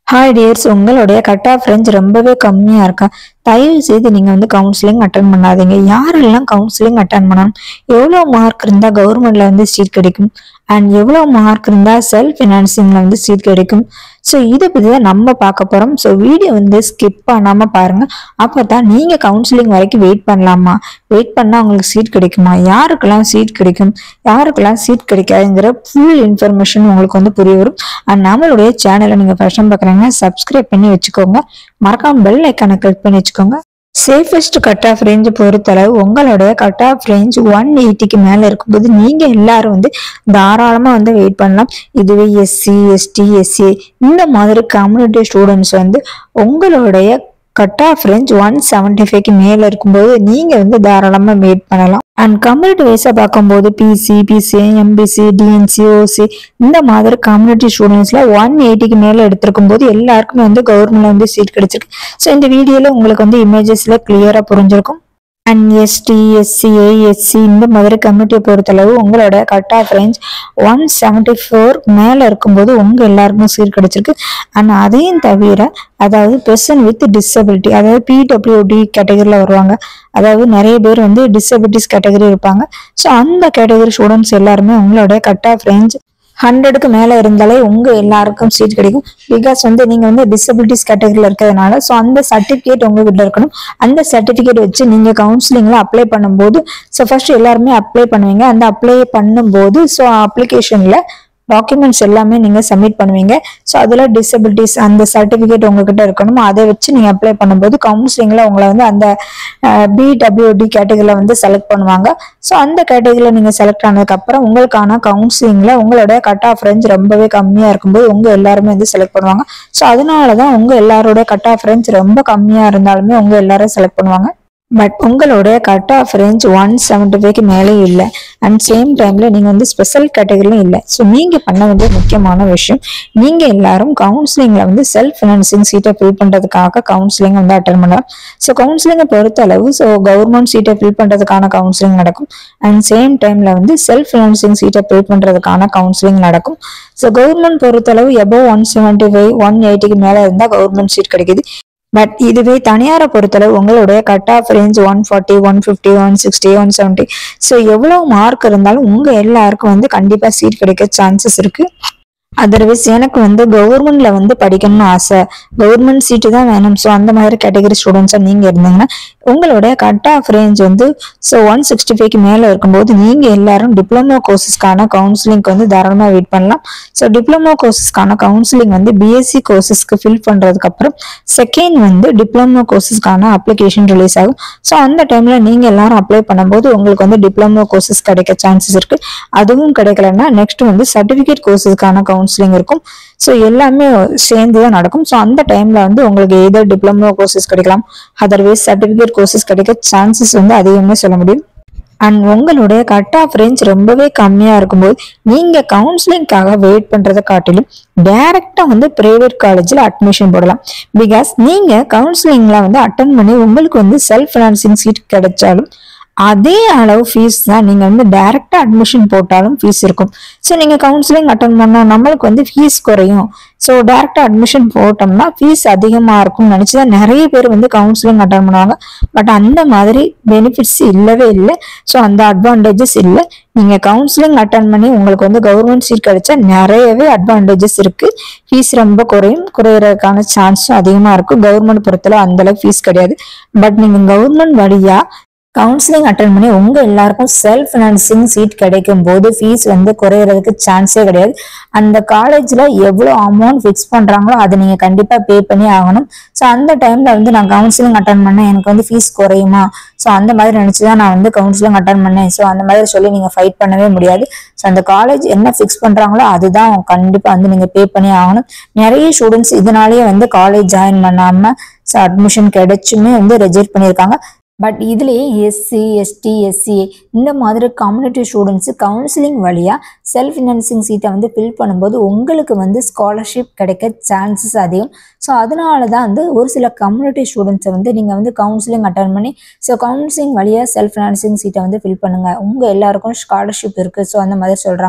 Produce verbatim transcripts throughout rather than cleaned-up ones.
Hi dears, உங்களுடைய cut off range ரொம்பவே கம்மியாக இருக்கா? தயவு செய்து நீங்கள் வந்து கவுன்சிலிங் அட்டன் பண்ணாதீங்க. யாரெல்லாம் கவுன்சிலிங் அட்டன் பண்ணணும், எவ்வளோ மார்க் இருந்தால் கவர்மெண்ட்ல வந்து சீட் கிடைக்கும், அண்ட் எவ்வளோ மார்க் இருந்தால் செல்ஃப் ஃபினான்சிங்ல வந்து சீட் கிடைக்கும். ஸோ இதை பற்றி தான் நம்ம பார்க்க போகிறோம். ஸோ வீடியோ வந்து ஸ்கிப் பண்ணாமல் பாருங்கள். அப்போ தான் நீங்கள் கவுன்சிலிங் வரைக்கும் வெயிட் பண்ணலாமா, வெயிட் பண்ணால் உங்களுக்கு சீட் கிடைக்குமா, யாருக்கெல்லாம் சீட் கிடைக்கும், யாருக்கெல்லாம் சீட் கிடைக்காதுங்கிற ஃபுல் இன்ஃபர்மேஷன் உங்களுக்கு வந்து புரிய வரும். அண்ட் நம்மளுடைய சேனலை நீங்கள் ஃபர்ஸ்ட் டைம் பார்க்குறீங்கன்னா சப்ஸ்கிரைப் பண்ணி வச்சுக்கோங்க. மறக்காம பெல் ஐக்கானை கிளிக் பண்ணி வச்சுக்கோங்க. சேஃபஸ்ட் கட் ஆஃப் ரேஞ்ச் பொறுத்தளவு உங்களுடைய கட் ஆஃப் ரேஞ்ச் ஒன் எயிட்டிக்கு மேல இருக்கும்போது நீங்க எல்லாரும் வந்து தாராளமா வந்து வெயிட் பண்ணலாம். இதுவே எஸ்சி எஸ்டி எஸ்சி இந்த மாதிரி கம்யூனிட்டி ஸ்டூடெண்ட்ஸ் வந்து உங்களுடைய cut off range one seventy ஃபைவ்க்கு மேல இருக்கும்போது நீங்க வந்து தாராளமா வெயிட் பண்ணலாம். அண்ட் கம்யூனிட்டி வைஸா பார்க்கும்போது BC BC MBC DNC OC இந்த மாதிரி கம்யூனிட்டி ஸ்டூடெண்ட்ஸ்ல ஒன் எயிட்டிக்கு மேல எடுத்திருக்கும் போது எல்லாருக்குமே வந்து கவர்மெண்ட்ல வந்து சீட் கிடைச்சிருக்கு. ஸோ இந்த வீடியோல உங்களுக்கு வந்து இமேஜஸ்ல கிளியரா புரிஞ்சிருக்கும். அண்ட் எஸ்டி எஸ்சி எஸ்சி இந்த மாதிரி கம்யூனிட்டியை பொறுத்தளவு உங்களோட cut off range one seventy four மேலே இருக்கும்போது உங்க எல்லாருக்கும் சீட் கிடைச்சிருக்கு. அண்ட் அதையும் தவிர அதாவது பெர்சன் வித் டிசபிலிட்டி, அதாவது பிடபிள்யூடி கேட்டகரியில் வருவாங்க. அதாவது நிறைய பேர் வந்து டிசபிலிட்டிஸ் கேட்டகரி இருப்பாங்க. ஸோ அந்த கேட்டகரி ஸ்டூடெண்ட்ஸ் எல்லாருமே உங்களோட கட் ஆஃப் ரேஞ்ச் ஹண்ட்ரடுக்கு மேலே இருந்தாலே உங்க எல்லாருக்கும் சீட் கிடைக்கும். பிகாஸ் வந்து நீங்க வந்து டிசபிலிட்டிஸ் கேட்டகரியில் இருக்கிறதுனால ஸோ அந்த சர்டிஃபிகேட் உங்ககிட்ட இருக்கணும். அந்த சர்டிஃபிகேட் வச்சு நீங்க கவுன்சிலிங்ல அப்ளை பண்ணும்போது ஸோ ஃபர்ஸ்ட் எல்லாருமே அப்ளை பண்ணுவீங்க. அந்த அப்ளை பண்ணும்போது ஸோ அப்ளிகேஷன்ல டாக்குமெண்ட்ஸ் எல்லாமே நீங்க சப்மிட் பண்ணுவீங்க. ஸோ அதுல டிசபிலிட்டிஸ் அந்த சர்டிபிகேட் உங்ககிட்ட இருக்கணும். அதை வச்சு நீங்க அப்ளை பண்ணும்போது கவுன்சிலிங்ல உங்களை வந்து அந்த பிடபிள்யூடி கேட்டகரியில வந்து செலக்ட் பண்ணுவாங்க. ஸோ அந்த கேட்டகரியில நீங்க செலக்ட் ஆனதுக்கு அப்புறம் உங்களுக்கான கவுன்சிலிங்ல உங்களோட கட் ஆஃப் ரேஞ்ச் ரொம்பவே கம்மியா இருக்கும்போது உங்க எல்லாருமே வந்து செலக்ட் பண்ணுவாங்க. ஸோ அதனாலதான் உங்க எல்லாரோட கட் ஆஃப் ரேஞ்ச் ரொம்ப கம்மியா இருந்தாலுமே உங்க எல்லாரும் செலக்ட் பண்ணுவாங்க. பட் உங்களுடைய cut off range one seventy ஃபைவ்க்கு மேலே இல்லை. அண்ட் சேம் டைம்ல நீங்க வந்து ஸ்பெஷல் கேட்டகரியிலும் இல்லை. ஸோ நீங்க பண்ண வேண்டிய முக்கியமான விஷயம், நீங்க எல்லாரும் கவுன்சிலிங்ல வந்து செல்ஃப் ஃபினான்சிங் சீட்டை ஃபில் பண்றதுக்காக கவுன்சிலிங் வந்து அட்டன் பண்ணலாம். ஸோ கவுன்சிலிங்கை பொறுத்த அளவு ஸோ கவர்மெண்ட் சீட்டை ஃபில் பண்றதுக்கான கவுன்சிலிங் நடக்கும். அண்ட் சேம் டைம்ல வந்து செல்ஃப் ஃபினான்சிங் சீட்டை ஃபில் பண்றதுக்கான கவுன்சிலிங் நடக்கும். ஸோ கவர்மெண்ட் பொறுத்தளவு above one seventy five one எயிட்டிக்கு மேல இருந்தா கவர்மெண்ட் சீட் கிடைக்குது. பட் இதுவே தனியாரை பொறுத்தளவு உங்களுடைய cut off range one forty one fifty one sixty one seventy so எவ்வளவு மார்க் இருந்தாலும் உங்க எல்லாருக்கும் வந்து கண்டிப்பா சீட் கிடைக்க சான்சஸ் இருக்கு. அதர்வைஸ் எனக்கு வந்து கவர்மெண்ட்ல வந்து படிக்கணும்னு ஆசை, கவர்மெண்ட் சீட்டு தான் வேணும், ஸோ அந்த மாதிரி கேட்டகரி ஸ்டூடெண்ட்ஸா நீங்க இருந்தீங்கன்னா உங்களுடைய கட் ஆஃப் ரேஞ்ச் வந்து ஸோ ஒன் சிக்ஸ்டி ஃபைவ்க்கு மேல இருக்கும்போது நீங்க எல்லாரும் டிப்ளமோ கோர்சஸ்க்கான கவுன்சிலிங்க்கு வந்து தாராளமா வெயிட் பண்ணலாம். ஸோ டிப்ளமோ கோர்சஸ்க்கான கவுன்சிலிங் வந்து பிஎஸ்சி கோர்சஸ்க்கு ஃபில் பண்றதுக்கு அப்புறம் செகண்ட் வந்து டிப்ளமோ கோர்சஸ்க்கான அப்ளிகேஷன் ரிலீஸ் ஆகும். ஸோ அந்த டைம்ல நீங்க எல்லாரும் அப்ளை பண்ணும்போது உங்களுக்கு வந்து டிப்ளமோ கோர்சஸ் கிடைக்க சான்சஸ் இருக்கு. அதுவும் கிடைக்கலன்னா நெக்ஸ்ட் வந்து சர்டிபிகேட் கோர்சஸ்க்கான கவுன்சிலிங் இருக்கும். ஸோ எல்லாமே சேர்ந்து தான் நடக்கும். ஸோ அந்த டைம்ல வந்து உங்களுக்கு எதர் டிப்ளமோ கோர்சஸ் கிடைக்கலாம், அதர்வைஸ் சர்டிபிகேட் கோர்சஸ் கிடைக்க சான்சஸ் வந்து அதிகமே சொல்ல முடியும். அண்ட் உங்களுடைய கட் ஆஃப் ரேஞ்ச் ரொம்பவே கம்மியா இருக்கும்போது நீங்க கவுன்சிலிங்காக வெயிட் பண்றதை காட்டிலும் டைரக்டா வந்து பிரைவேட் காலேஜ்ல அட்மிஷன் போடலாம். பிகாஸ் நீங்க கவுன்சிலிங்ல வந்து அட்டன் பண்ணி உங்களுக்கு வந்து செல்ஃப் ஃபினான்சிங் சீட் கிடைச்சாலும் அதே அளவு ஃபீஸ் தான் நீங்க வந்து டைரக்டா அட்மிஷன் போட்டாலும் ஃபீஸ் இருக்கும். ஸோ நீங்க கவுன்சிலிங் அட்டன் பண்ணா நம்மளுக்கு வந்து ஃபீஸ் குறையும், ஸோ டைரக்டா அட்மிஷன் போட்டோம்னா ஃபீஸ் அதிகமா இருக்கும்னு நினைச்சுதான் நிறைய பேர் வந்து கவுன்சிலிங் அட்டன் பண்ணுவாங்க. பட் அந்த மாதிரி பெனிஃபிட்ஸ் இல்லவே இல்லை. ஸோ அந்த அட்வான்டேஜஸ் இல்லை. நீங்க கவுன்சிலிங் அட்டன் பண்ணி உங்களுக்கு வந்து கவர்மெண்ட் சீட் கிடைச்சா நிறையவே அட்வான்டேஜஸ் இருக்கு. ஃபீஸ் ரொம்ப குறையும், குறையறதுக்கான சான்ஸும் அதிகமா இருக்கும். கவர்மெண்ட் பொறுத்தல அந்த அளவுக்கு ஃபீஸ் கிடையாது. பட் நீங்க கவர்மெண்ட் வழியா கவுன்சிலிங் அட்டன் பண்ணி உங்க எல்லாருக்கும் செல்ஃப் ஃபினான்சிங் சீட் கிடைக்கும் போது ஃபீஸ் வந்து குறையறதுக்கு சான்ஸே கிடையாது. அந்த காலேஜ்ல எவ்வளவு அமௌண்ட் ஃபிக்ஸ் பண்றாங்களோ அதை நீங்க கண்டிப்பா பே பண்ணி ஆகணும். ஸோ அந்த டைம்ல வந்து நான் கவுன்சிலிங் அட்டன் பண்ணேன், எனக்கு வந்து ஃபீஸ் குறையுமா, ஸோ அந்த மாதிரி நினைச்சுதான் நான் வந்து கவுன்சிலிங் அட்டன் பண்ணேன், ஸோ அந்த மாதிரி சொல்லி நீங்க ஃபைட் பண்ணவே முடியாது. ஸோ அந்த காலேஜ் என்ன ஃபிக்ஸ் பண்றாங்களோ அதுதான் கண்டிப்பா வந்து நீங்க பே பண்ணி ஆகணும். நிறைய ஸ்டூடெண்ட்ஸ் இதனாலேயே வந்து காலேஜ் ஜாயின் பண்ணாம ஸோ அட்மிஷன் கிடைச்சுமே வந்து ரிஜெக்ட் பண்ணியிருக்காங்க. பட் இதுலேயே எஸ்சி எஸ்டி எஸ்சிஏ இந்த மாதிரி கம்யூனிட்டி ஸ்டூடெண்ட்ஸு கவுன்சிலிங் வழியாக செல்ஃப் ஃபினான்சிங் சீட்டை வந்து ஃபில் பண்ணும்போது உங்களுக்கு வந்து ஸ்காலர்ஷிப் கிடைக்க சான்சஸ் அதிகம். ஸோ அதனால தான் வந்து ஒரு சில கம்யூனிட்டி ஸ்டூடெண்ட்ஸை வந்து நீங்கள் வந்து கவுன்சிலிங் அட்டன் பண்ணி ஸோ கவுன்சிலிங் வழியாக செல்ஃப் ஃபினான்சிங் சீட்டை வந்து ஃபில் பண்ணுங்கள், உங்கள் எல்லாருக்கும் ஸ்காலர்ஷிப் இருக்குது, ஸோ அந்த மாதிரி சொல்கிறாங்க.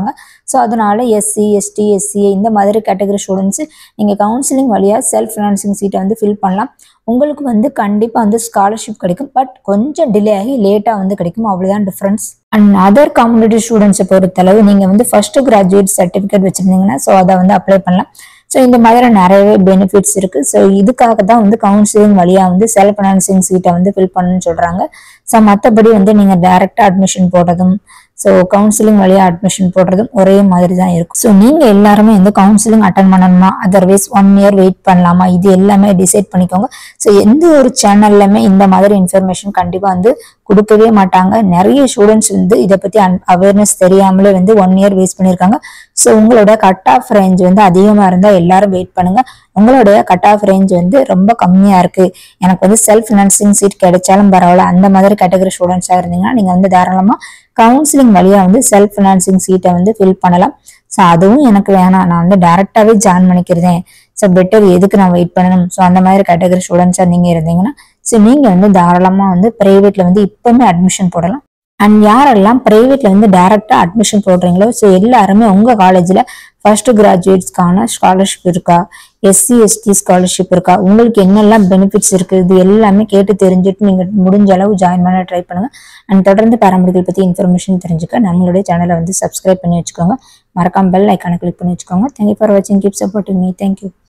ஸோ அதனால எஸ்சி எஸ்டி எஸ்சிஏ இந்த மாதிரி கேட்டகரி ஸ்டூடெண்ட்ஸ் நீங்கள் கவுன்சிலிங் வழியாக செல்ஃப் ஃபினான்சிங் சீட்டை வந்து ஃபில் பண்ணலாம். உங்களுக்கு வந்து கண்டிப்பாக வந்து ஸ்காலர்ஷிப் கிடைக்கும். பட் கொஞ்சம் டிலே ஆகி லேட்டாக வந்து கிடைக்கும், அவ்வளோதான் டிஃப்ரென்ஸ். அண்ட் அதர் காம்படிட்டிவ் ஸ்டூடெண்ட்ஸை பொறுத்தளவு நீங்கள் வந்து ஃபர்ஸ்ட் கிராஜுவேட் சர்டிஃபிகேட் வச்சுருந்தீங்கன்னா ஸோ அதை வந்து அப்ளை பண்ணலாம். ஸோ இந்த மாதிரி நிறையவே பெனிஃபிட்ஸ் இருக்குது. ஸோ இதுக்காக தான் வந்து கவுன்சிலிங் வழியாக வந்து செல்ஃப் ஃபினான்சிங் சீட்டை வந்து ஃபில் பண்ணணும்னு சொல்கிறாங்க. ஸோ மற்றபடி வந்து நீங்கள் டைரெக்டாக அட்மிஷன் போடுறதும் ஸோ கவுன்சிலிங் வழியாக அட்மிஷன் போடுறதும் ஒரே மாதிரி தான் இருக்கும். ஸோ நீங்கள் எல்லாருமே வந்து கவுன்சிலிங் அட்டன் பண்ணணுமா, அதர்வைஸ் ஒன் இயர் வெயிட் பண்ணலாமா, இது எல்லாமே டிசைட் பண்ணிக்கோங்க. ஸோ எந்த ஒரு சேனல்லுமே இந்த மாதிரி இன்ஃபர்மேஷன் கண்டிப்பாக வந்து கொடுக்கவே மாட்டாங்க. நிறைய ஸ்டூடெண்ட்ஸ் வந்து இதை பற்றி அவேர்னஸ் தெரியாமலே வந்து ஒன் இயர் வேஸ்ட் பண்ணியிருக்காங்க. ஸோ உங்களோட கட் ஆஃப் ரேஞ்ச் வந்து அதிகமாக இருந்தால் எல்லாரும் வெயிட் பண்ணுங்க. உங்களுடைய கட் ஆஃப் ரேஞ்ச் வந்து ரொம்ப கம்மியாக இருக்குது, எனக்கு வந்து செல்ஃப் ஃபினான்சிங் சீட் கிடைச்சாலும் பரவாயில்ல, அந்த மாதிரி கேட்டகரி ஸ்டூடெண்ட்ஸாக இருந்தீங்கன்னா நீங்கள் வந்து தாராளமாக கவுன்சிலிங் வழியாக வந்து செல்ஃப் ஃபினான்சிங் சீட்டை வந்து ஃபில் பண்ணலாம். ஸோ அதுவும் எனக்கு வேணாம், நான் வந்து டைரெக்டாகவே ஜாயின் பண்ணிக்கிறேன், ஸோ பெட்டர் எதுக்கு நான் வெயிட் பண்ணணும், ஸோ அந்த மாதிரி கேட்டகரி ஸ்டூடெண்ட்ஸாக நீங்கள் இருந்தீங்கன்னா ஸோ நீங்கள் வந்து தாராளமாக வந்து ப்ரைவேட்டில் வந்து இப்போவுமே அட்மிஷன் போடலாம். அண்ட் யாரெல்லாம் ப்ரைவேட்ல வந்து டைரக்டா அட்மிஷன் போடுறீங்களோ ஸோ எல்லாருமே உங்க காலேஜ்ல ஃபர்ஸ்ட் கிராஜுவேட்ஸ்க்கான ஸ்காலர்ஷிப் இருக்கா, எஸ்சி எஸ்டி ஸ்காலர்ஷிப் இருக்கா, உங்களுக்கு என்னெல்லாம் பெனிஃபிட்ஸ் இருக்கு, இது எல்லாமே கேட்டு தெரிஞ்சுட்டு நீங்க முடிஞ்ச அளவு ஜாயின் பண்ண ட்ரை பண்ணுங்க. அண்ட் தொடர்ந்து பாராமெடிக்கல் பத்தி இன்ஃபர்மேஷன் தெரிஞ்சுக்க நம்மளுடைய சேனலை வந்து சப்ஸ்கிரைப் பண்ணி வச்சுக்கோங்க. மறக்காம பெல் ஐக்கானை கிளிக் பண்ணி வச்சுக்கோங்க. தேங்க்யூ ஃபார் வாட்சிங், கீப் சப்போர்ட்டிங் மீ. தேங்க்யூ.